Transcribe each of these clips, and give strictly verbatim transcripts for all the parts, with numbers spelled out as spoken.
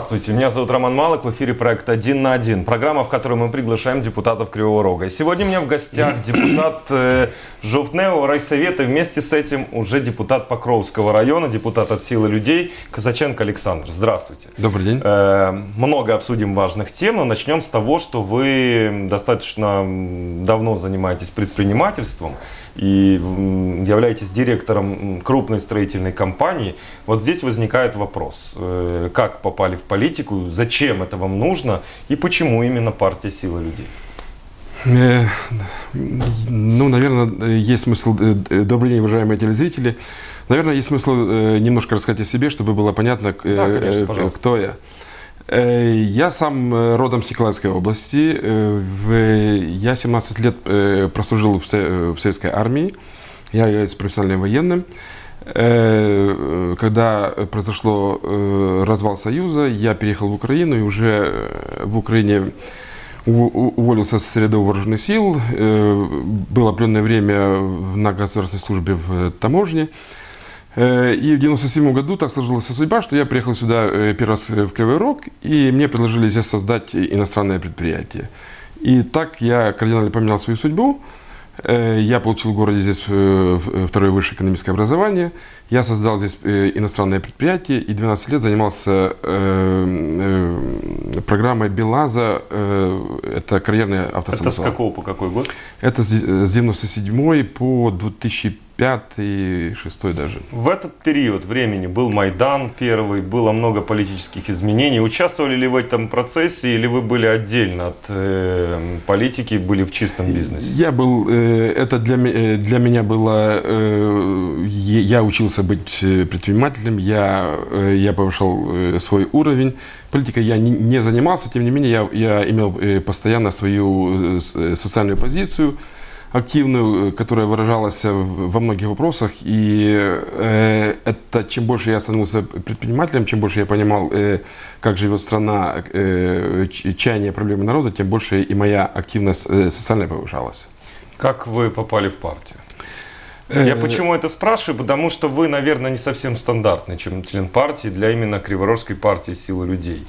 Здравствуйте, меня зовут Роман Малых, в эфире проект «Один на один». Программа, в которой мы приглашаем депутатов Кривого Рога. И сегодня у меня в гостях депутат э, Жовтневого райсовета, вместе с этим уже депутат Покровского района, депутат от «Силы людей» Козаченко Александр. Здравствуйте. Добрый день. Э, много обсудим важных тем, но начнем с того, что вы достаточно давно занимаетесь предпринимательством и являетесь директором крупной строительной компании. Вот здесь возникает вопрос, как попали в политику, зачем это вам нужно и почему именно партия «Сила людей»? Ну, наверное, есть смысл, добрый день, уважаемые телезрители, наверное, есть смысл немножко рассказать о себе, чтобы было понятно, да, конечно, кто я. Я сам родом с Николаевской области. Я семнадцать лет прослужил в советской армии. Я являюсь профессиональным военным. Когда произошло развал Союза, я переехал в Украину и уже в Украине уволился с рядов вооруженных сил. Было определенное время на государственной службе в таможне. И в девяносто седьмом году так сложилась судьба, что я приехал сюда первый раз в Кривой Рог, и мне предложили здесь создать иностранное предприятие. И так я кардинально поменял свою судьбу. Я получил в городе здесь второе высшее экономическое образование. Я создал здесь иностранное предприятие и двенадцать лет занимался программой БелАЗа. Это карьерная автосамосвал. Это с какого по какой год? Это с девяносто седьмой по две тысячи пятый, две тысячи шестой даже. В этот период времени был Майдан первый, было много политических изменений. Участвовали ли в этом процессе или вы были отдельно от э, политики, были в чистом бизнесе? Я был, э, это для, для меня было, э, я учился быть предпринимателем, я, э, я повышал э, свой уровень. Политикой я не, не занимался, тем не менее я, я имел э, постоянно свою э, социальную позицию, активную, которая выражалась во многих вопросах. И э, это чем больше я становился предпринимателем, чем больше я понимал, э, как живет страна, э, чаяния, проблемы народа, тем больше и моя активность э, социальная повышалась. Как вы попали в партию? Я почему это спрашиваю? Потому что вы, наверное, не совсем стандартный член партии для именно Криворожской партии «Сила людей».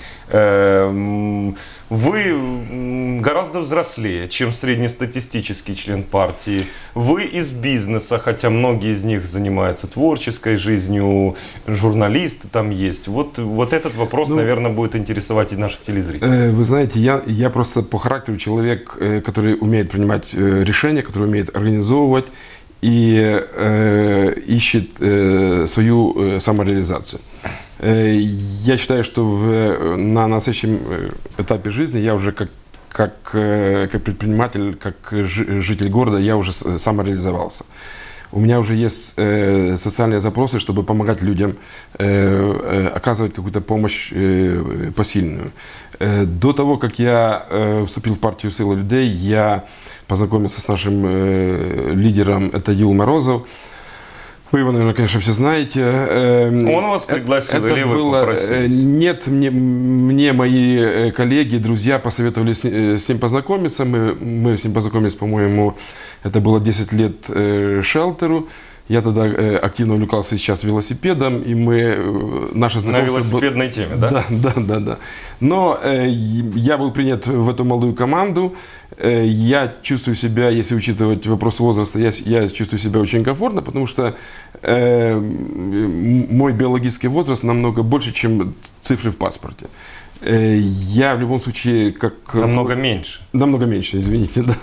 Вы гораздо взрослее, чем среднестатистический член партии. Вы из бизнеса, хотя многие из них занимаются творческой жизнью, журналисты там есть. Вот, вот этот вопрос, ну, наверное, будет интересовать и наших телезрителей. Вы знаете, я, я просто по характеру человек, который умеет принимать решения, который умеет организовывать и э, ищет э, свою э, самореализацию. Э, я считаю, что в, на настоящем этапе жизни я уже как, как, э, как предприниматель, как житель города, я уже самореализовался. У меня уже есть э, социальные запросы, чтобы помогать людям, э, э, оказывать какую-то помощь э, посильную. Э, до того, как я э, вступил в партию «Сила людей», я познакомился с нашим э, лидером, это Юл Морозов. Вы его, наверное, конечно, все знаете. Он вас пригласил это или вы было, попросились? Нет, мне, мне мои коллеги, друзья посоветовали с, с ним познакомиться. Мы, мы с ним познакомились, по-моему, это было десять лет э, шелтеру. Я тогда э, активно увлекался сейчас велосипедом, и мы э, наше знакомство... На велосипедной был... теме, да? Да, да, да, да. Но э, я был принят в эту молодую команду. Э, я чувствую себя, если учитывать вопрос возраста, я, я чувствую себя очень комфортно, потому что э, мой биологический возраст намного больше, чем цифры в паспорте. Э, я в любом случае как... Намного меньше. Намного меньше, извините, да.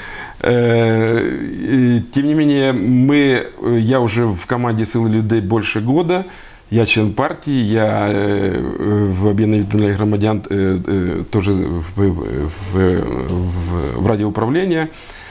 Тем не менее, мы, я уже в команде «Силы людей» больше года. Я член партии, я в объединении громадян тоже в, в, в, в радиоуправлении.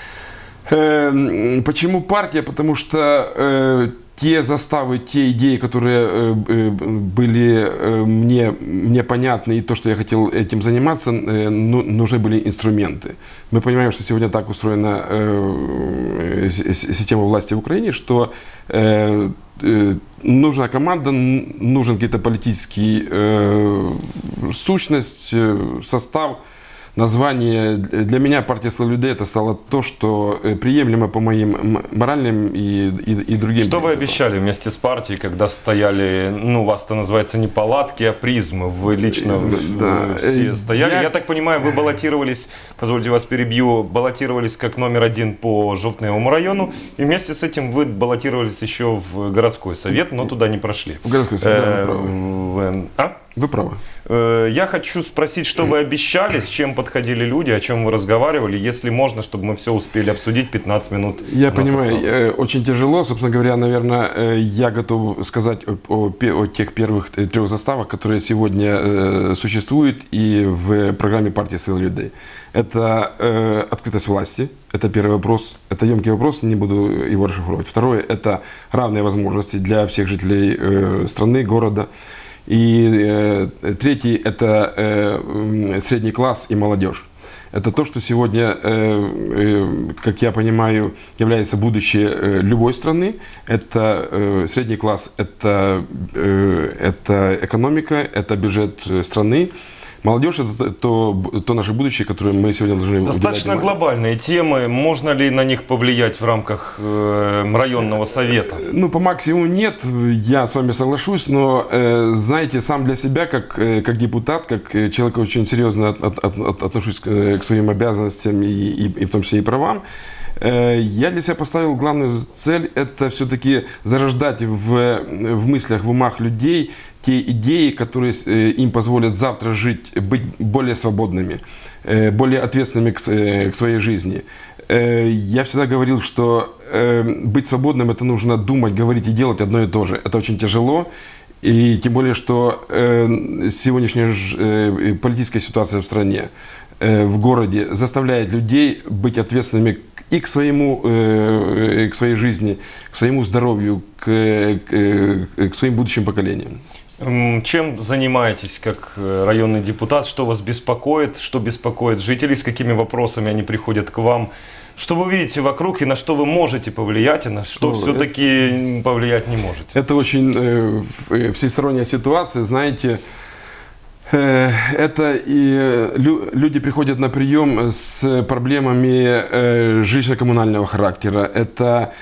Почему партия? Потому что те заставы, те идеи, которые были мне, мне понятны, и то, что я хотел этим заниматься, нужны были инструменты. Мы понимаем, что сегодня так устроена система власти в Украине, что нужна команда, нужен какой-то политический сущность, состав, название. Для меня партия «Сила людей» это стало то, что приемлемо по моим моральным и, и, и другим Что принципам. вы обещали вместе с партией, когда стояли, ну, у вас это называется не палатки, а призмы, вы лично Призмы, да. все стояли. Я... Я... Я так понимаю, вы баллотировались, позвольте вас перебью, баллотировались как номер один по Желтневому району, и вместе с этим вы баллотировались еще в городской совет, но туда не прошли. В городской совет, да, вы правы. А? Вы правы. Я хочу спросить, что вы обещали, с чем подходили люди, о чем вы разговаривали, если можно, чтобы мы все успели обсудить, пятнадцать минут. Я понимаю, осталось. Очень тяжело, собственно говоря, наверное, я готов сказать о, о, о тех первых трех заставах, которые сегодня существуют и в программе партии «Сила людей». Это э, открытость власти, это первый вопрос, это емкий вопрос, не буду его расшифровывать. Второе, это равные возможности для всех жителей э, страны, города. И э, третий – это э, средний класс и молодежь. Это то, что сегодня, э, э, как я понимаю, является будущее э, любой страны. Это э, средний класс, это, э, это экономика, это бюджет страны. Молодежь – это то, то наше будущее, которое мы сегодня должны уделять внимание. Достаточно глобальные темы. Можно ли на них повлиять в рамках э, районного совета? Ну, по максимуму нет, я с вами соглашусь, но, э, знаете, сам для себя, как, э, как депутат, как человек очень серьезно от, от, от, отношусь к, к своим обязанностям и, и, и в том числе и правам, э, я для себя поставил главную цель – это все-таки зарождать в, в мыслях, в умах людей те идеи, которые им позволят завтра жить, быть более свободными, более ответственными к своей жизни. Я всегда говорил, что быть свободным – это нужно думать, говорить и делать одно и то же. Это очень тяжело. И тем более, что сегодняшняя политическая ситуация в стране, в городе заставляет людей быть ответственными и к своему, к своей жизни, к своему здоровью, к, к своим будущим поколениям. Чем занимаетесь как районный депутат? Что вас беспокоит? Что беспокоит жителей? С какими вопросами они приходят к вам? Что вы видите вокруг и на что вы можете повлиять, и на что ну, все-таки это, повлиять не можете? Это очень э, всесторонняя ситуация, знаете. Э, это и лю, люди приходят на прием с проблемами э, жилищно-коммунального характера. Это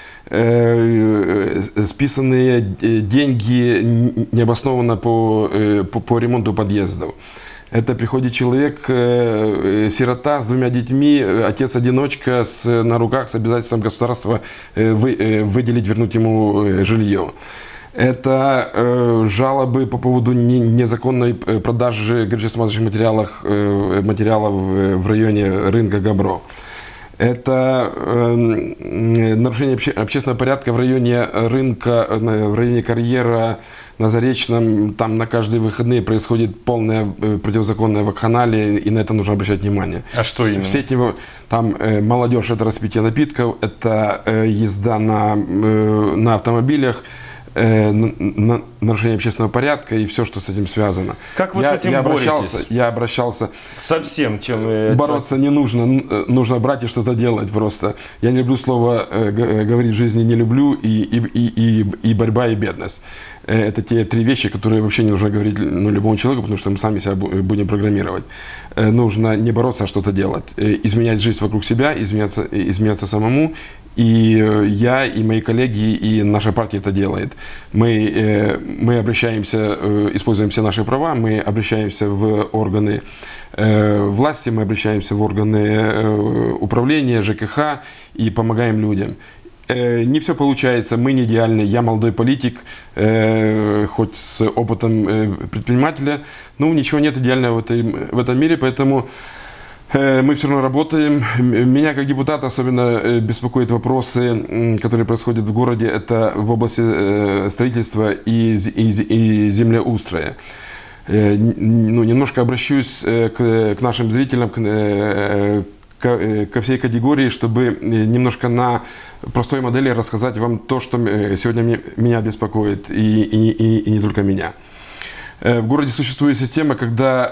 списанные деньги необоснованно по, по, по ремонту подъездов. Это приходит человек, сирота с двумя детьми, отец-одиночка с, на руках с обязательством государства вы, выделить, вернуть ему жилье. Это э, жалобы по поводу не, незаконной продажи горюче-смазочных материалов, э, материалов в районе рынка Габро. Это э, нарушение обще, общественного порядка в районе рынка, в районе карьера на Заречном. Там на каждые выходные происходит полная э, противозаконная вакханалия, и на это нужно обращать внимание. А что именно? Все эти, там э, молодежь – это распитие напитков, это э, езда на, э, на автомобилях, э, на, на нарушение общественного порядка и все, что с этим связано. Как вы я, с этим я боретесь? Обращался, я обращался. Совсем чем? Бороться это... не нужно, нужно брать и что-то делать просто. Я не люблю слово э, говорить в жизни «не люблю» и, и, и, и борьба, и бедность. Это те три вещи, которые вообще не нужно говорить ну, любому человеку, потому что мы сами себя будем программировать. Нужно не бороться, а что-то делать. Изменять жизнь вокруг себя, изменяться, изменяться самому. И я, и мои коллеги, и наша партия это делает. Мы, мы обращаемся, используем все наши права, мы обращаемся в органы власти, мы обращаемся в органы управления, ЖКХ и помогаем людям. Не все получается, мы не идеальны. Я молодой политик, э, хоть с опытом э, предпринимателя. Ну, ничего нет идеального в, этой, в этом мире, поэтому э, мы все равно работаем. Меня как депутата особенно беспокоят вопросы, которые происходят в городе. Это в области э, строительства и, и, и землеустроя. Э, ну, немножко обращусь э, к, к нашим зрителям, к, э, ко всей категории, чтобы немножко на простой модели рассказать вам то, что сегодня меня беспокоит, и, и, и, и не только меня. В городе существует система, когда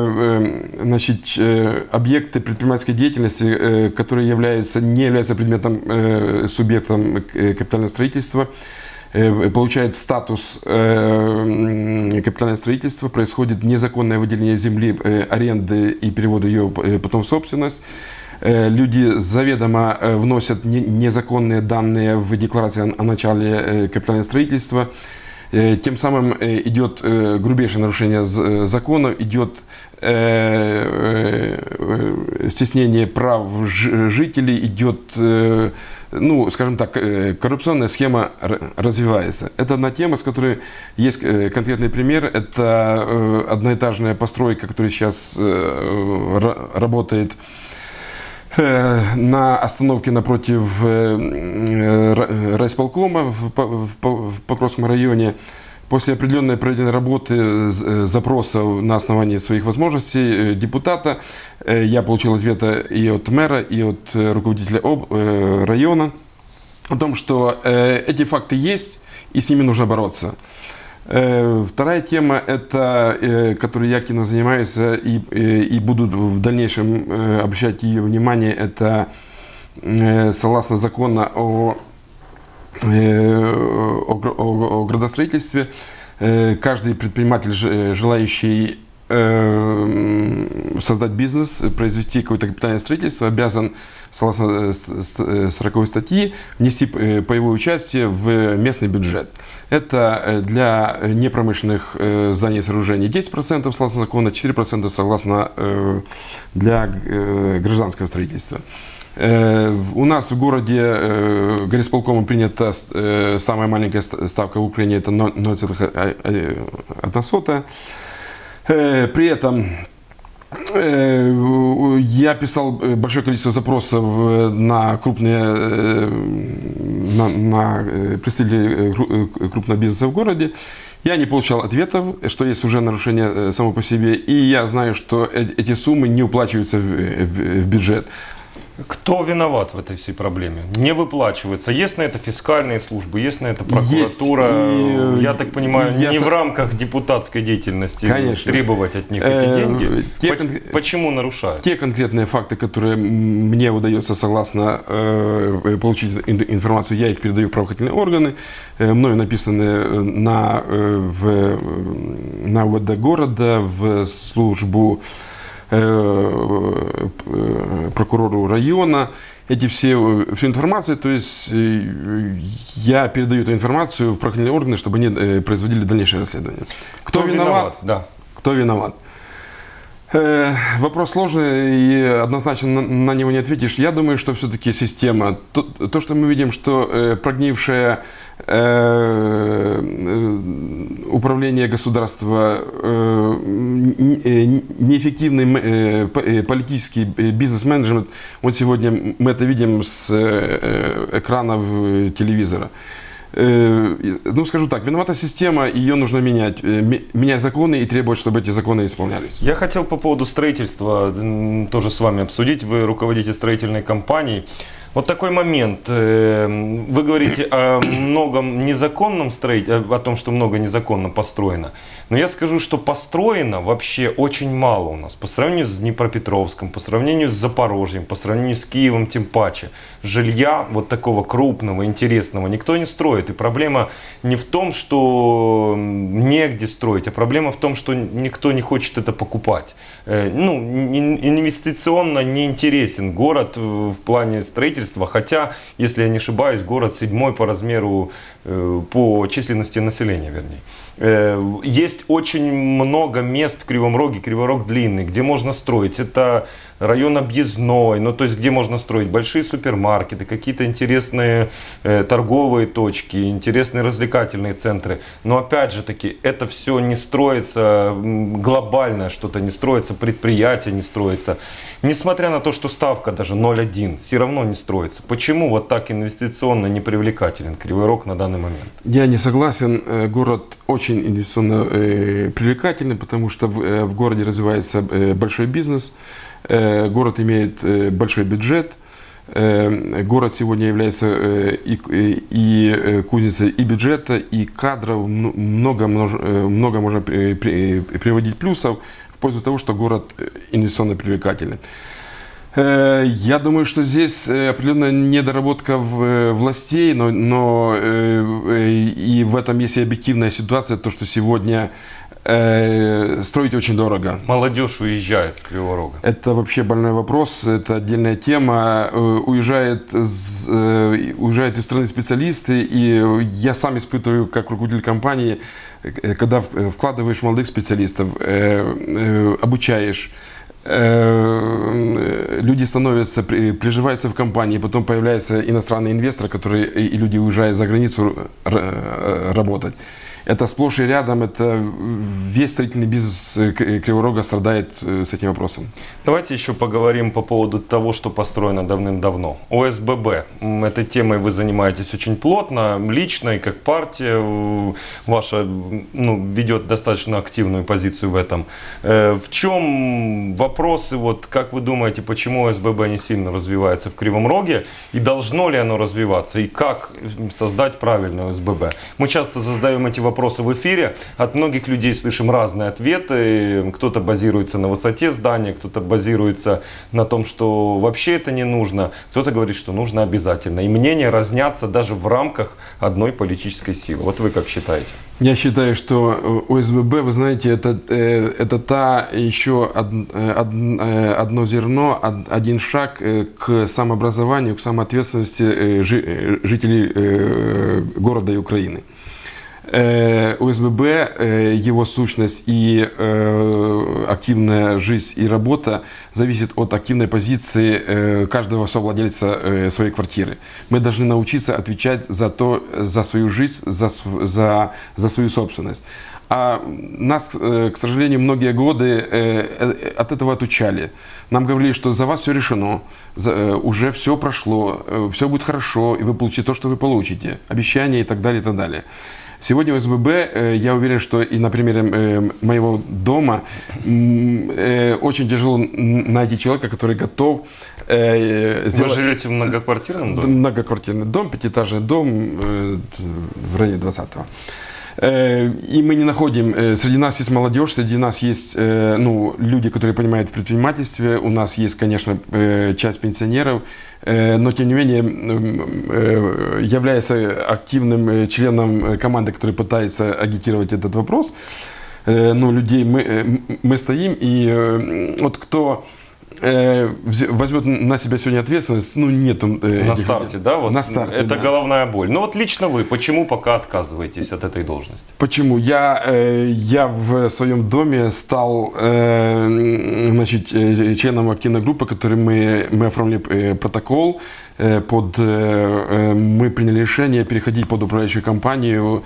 значит, объекты предпринимательской деятельности, которые являются, не являются предметом, субъектом капитального строительства, получает статус капитального строительства, происходит незаконное выделение земли, аренды и перевод ее потом в собственность. Люди заведомо вносят незаконные данные в декларации о начале капитального строительства. Тем самым идет грубейшее нарушение закона, идет стеснение прав жителей, идет, ну, скажем так, коррупционная схема развивается. Это одна тема, с которой есть конкретный пример. Это одноэтажная постройка, которая сейчас работает на остановке напротив райисполкома в Покровском районе. После определенной проведенной работы, запроса на основании своих возможностей депутата, я получил ответы и от мэра, и от руководителя района о том, что эти факты есть, и с ними нужно бороться. Вторая тема, это, которой я активно занимаюсь и, и буду в дальнейшем обращать ее внимание, это согласно закону о, о, о, о градостроительстве, каждый предприниматель, желающий создать бизнес, произвести какое-то капитальное строительство, обязан, согласно сороковой статьи, внести паевое участие в местный бюджет. Это для непромышленных зданий и сооружений десять процентов согласно закону, четыре процента согласно для гражданского строительства. У нас в городе горисполкомом принята самая маленькая ставка в Украине, это ноль целых одна сотая. При этом я писал большое количество запросов на крупные, на, на представителей крупного бизнеса в городе. Я не получал ответов, что есть уже нарушение само по себе. И я знаю, что эти суммы не уплачиваются в бюджет. Кто виноват в этой всей проблеме? Не выплачивается. Есть на это фискальные службы, есть на это прокуратура. Есть, я так понимаю, я не со... в рамках депутатской деятельности, конечно, требовать от них эти деньги. Те По... кон... Почему нарушают? Те конкретные факты, которые мне удается согласно э, получить информацию, я их передаю в правоохранительные органы. Э, мною написаны на, э, в, на УВД города, в службу прокурору района, эти все, всю информацию, то есть я передаю эту информацию в правоохранительные органы, чтобы они производили дальнейшее расследование. Кто, Кто виноват? виноват? Да. Кто виноват? Вопрос сложный и однозначно на, на него не ответишь. Я думаю, что все-таки система, то, то, что мы видим, что прогнившая управление государства, неэффективный политический бизнес-менеджмент, вот сегодня мы это видим с экранов телевизора. Ну, скажу так, виновата система, ее нужно менять. Менять законы и требовать, чтобы эти законы исполнялись. Я хотел по поводу строительства тоже с вами обсудить. Вы руководите строительной компанией. Вот такой момент. Вы говорите о многом незаконном строительстве, о том, что много незаконно построено. Но я скажу, что построено вообще очень мало у нас. По сравнению с Днепропетровском, по сравнению с Запорожьем, по сравнению с Киевом тем паче. Жилья вот такого крупного, интересного никто не строит. И проблема не в том, что негде строить, а проблема в том, что никто не хочет это покупать. Ну, инвестиционно не интересен город в плане строительства. Хотя, если я не ошибаюсь, город седьмой по размеру, по численности населения, вернее. Есть очень много мест в Кривом Роге, Кривой Рог длинный, где можно строить. Это район объездной, ну то есть где можно строить большие супермаркеты, какие-то интересные э, торговые точки, интересные развлекательные центры. Но опять же таки, это все не строится глобально, что-то не строится, предприятие не строится. Несмотря на то, что ставка даже ноль целых одна, все равно не строится. Почему вот так инвестиционно не привлекателен Кривой Рог на данный момент? Я не согласен. Город очень инвестиционно э, привлекательный, потому что в, э, в городе развивается э, большой бизнес. Город имеет большой бюджет. Город сегодня является и, и кузницей и бюджета, и кадров. Много, много можно приводить плюсов в пользу того, что город инвестиционно привлекательный. Я думаю, что здесь определенная недоработка властей, но, но и в этом есть и объективная ситуация, то, что сегодня строить очень дорого. Молодежь уезжает с Кривого Рога. Это вообще больной вопрос, это отдельная тема. Уезжает, уезжают из страны специалисты, и я сам испытываю, как руководитель компании, когда вкладываешь в молодых специалистов, обучаешь, люди становятся, приживаются в компании, потом появляется иностранный инвестор, который, и люди уезжают за границу работать. Это сплошь и рядом, это весь строительный бизнес Кривого Рога страдает с этим вопросом. Давайте еще поговорим по поводу того, что построено давным-давно. О Эс Бэ Бэ. Этой темой вы занимаетесь очень плотно, лично, и как партия ваша, ну, ведет достаточно активную позицию в этом. В чем вопросы, вот, как вы думаете, почему О Эс Бэ Бэ не сильно развивается в Кривом Роге, и должно ли оно развиваться, и как создать правильное О Эс Бэ Бэ? Мы часто задаем эти вопросы вопросы в эфире. От многих людей слышим разные ответы. Кто-то базируется на высоте здания, кто-то базируется на том, что вообще это не нужно. Кто-то говорит, что нужно обязательно. И мнения разнятся даже в рамках одной политической силы. Вот вы как считаете? Я считаю, что О Эс Бэ Бэ, вы знаете, это, это та еще одно зерно, один шаг к самообразованию, к самоответственности жителей города и Украины. О Эс Бэ Бэ, его сущность и активная жизнь и работа зависит от активной позиции каждого совладельца своей квартиры. Мы должны научиться отвечать за то, за свою жизнь, за, за, за свою собственность. А нас, к сожалению, многие годы от этого отучали. Нам говорили, что за вас все решено, уже все прошло, все будет хорошо, и вы получите то, что вы получите, обещания и так далее, и так далее. Сегодня в О Эс Бэ Бэ, я уверен, что и на примере моего дома очень тяжело найти человека, который готов сделать... Вы живете в многоквартирном доме? Многоквартирный дом, пятиэтажный дом в районе двадцатого. И мы не находим, среди нас есть молодежь, среди нас есть, ну, люди, которые понимают в предпринимательстве, у нас есть, конечно, часть пенсионеров, но тем не менее, являясь активным членом команды, который пытается агитировать этот вопрос, ну, людей мы, мы стоим, и вот кто возьмет на себя сегодня ответственность, ну, нету... На старте, да? Вот на старте, это да. Головная боль. Ну, вот лично вы, почему пока отказываетесь от этой должности? Почему? Я, я в своем доме стал, значит, членом активной группы, которой мы, мы оформили протокол, под, мы приняли решение переходить под управляющую компанию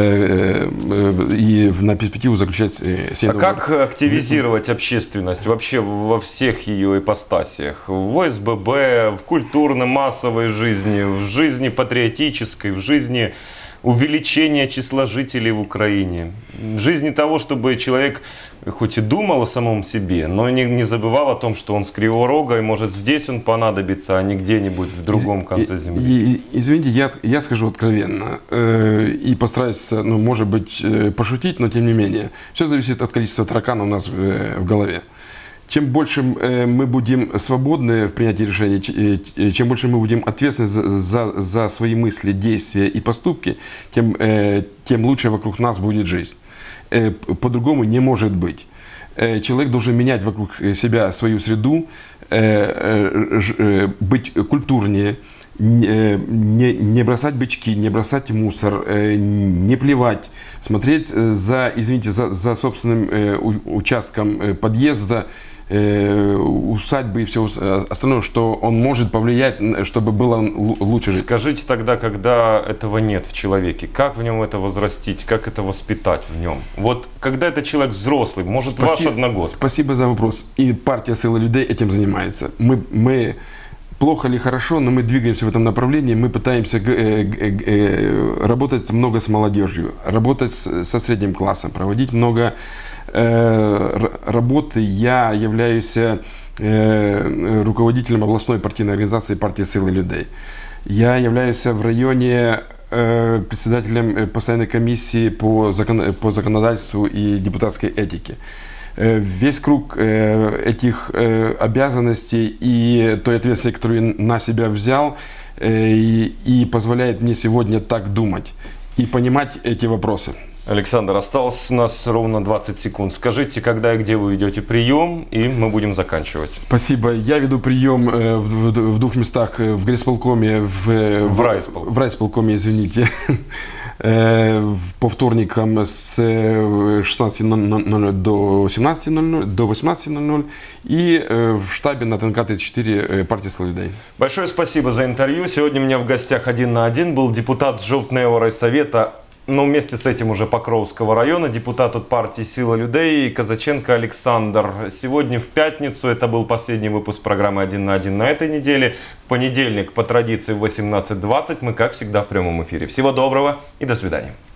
и на перспективу заключать семейный договор. А как активизировать общественность вообще во всех ее ипостасиях? В О Эс Бэ Бэ, в культурно-массовой жизни, в жизни патриотической, в жизни увеличения числа жителей в Украине, в жизни того, чтобы человек хоть и думал о самом себе, но не, не забывал о том, что он с Кривого Рога, и может здесь он понадобится, а не где-нибудь в другом конце земли. И, и, извините, я, я скажу откровенно, э, и постараюсь, ну, может быть, э, пошутить, но тем не менее, все зависит от количества тараканов у нас в, э, в голове. Чем больше э, мы будем свободны в принятии решений, э, чем больше мы будем ответственны за, за, за свои мысли, действия и поступки, тем, э, тем лучше вокруг нас будет жизнь. По-другому не может быть. Человек должен менять вокруг себя свою среду, быть культурнее, не, не бросать бычки, не бросать мусор, не плевать, смотреть за, извините, за, за собственным участком подъезда, усадьбы и все остальное, что он может повлиять, чтобы было лучше жить. Скажите тогда, когда этого нет в человеке, как в нем это возрастить, как это воспитать в нем? Вот когда это человек взрослый, может, Спасибо, ваш одногодка. Спасибо за вопрос. И партия «Сила людей» этим занимается. Мы, мы плохо или хорошо, но мы двигаемся в этом направлении, мы пытаемся работать много с молодежью, работать со средним классом, проводить много работы. Я являюсь руководителем областной партийной организации партии «Силы людей». Я являюсь в районе председателем постоянной комиссии по, закон, по законодательству и депутатской этике. весь круг этих обязанностей и той ответственности, которую я на себя взял, и, и позволяет мне сегодня так думать и понимать эти вопросы. Александр, осталось у нас ровно двадцать секунд. Скажите, когда и где вы ведете прием, и мы будем заканчивать. Спасибо. Я веду прием в, в, в двух местах, в горисполкоме, в, в райисполкоме, в райисполкоме, извините, по вторникам с шестнадцати ноль-ноль до семнадцати ноль-ноль, до восемнадцати ноль-ноль и в штабе на ТНК тридцать четыре партии «Слуга людей». Большое спасибо за интервью. Сегодня у меня в гостях один на один был депутат Жовтневого райсовета, но вместе с этим уже Покровского района, депутат от партии «Сила людей» Казаченко Александр. Сегодня в пятницу, это был последний выпуск программы «Один на один» на этой неделе. В понедельник по традиции в восемнадцать двадцать мы, как всегда, в прямом эфире. Всего доброго и до свидания.